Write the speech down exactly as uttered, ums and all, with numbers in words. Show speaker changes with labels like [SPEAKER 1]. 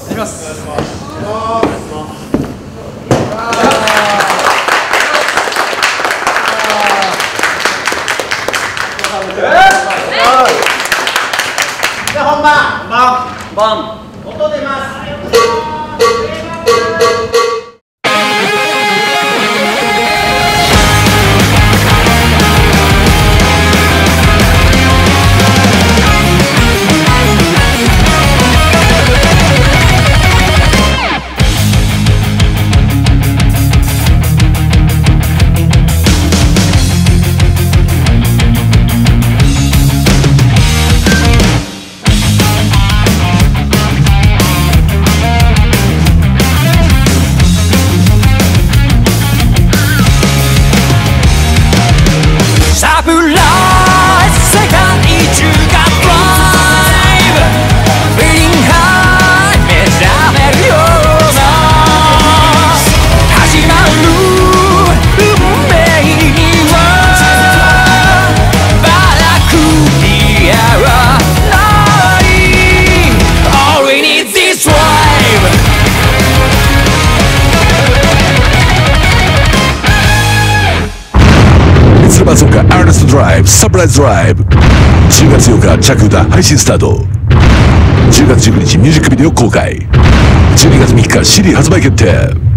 [SPEAKER 1] ります。
[SPEAKER 2] じゃあ本番
[SPEAKER 1] バン
[SPEAKER 2] 音出ます。
[SPEAKER 3] Mitsuru EARNESTドライブサプライズドライブじゅうがつようか着歌配信スタート。じゅうがつじゅうくにちミュージックビデオ公開。じゅうにがつみっか シーディー 発売決定。